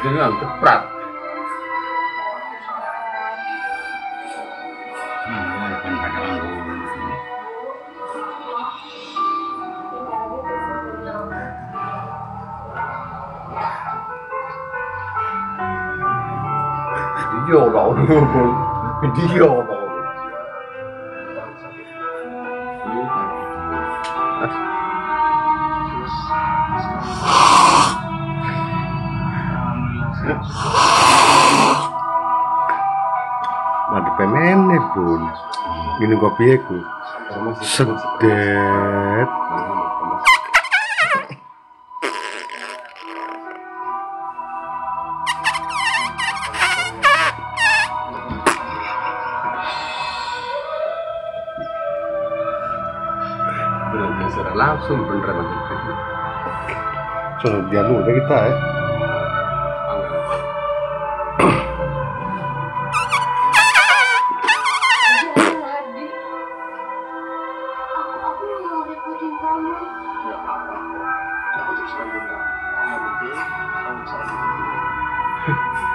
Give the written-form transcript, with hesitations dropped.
dengan keprat. Video bau pun video bau. Mati pemene pun minum kopi aku sedet. Bener langsung beneran Sudah dia lu kita ya. Aku teruskan juga. Yang penting kamu bisa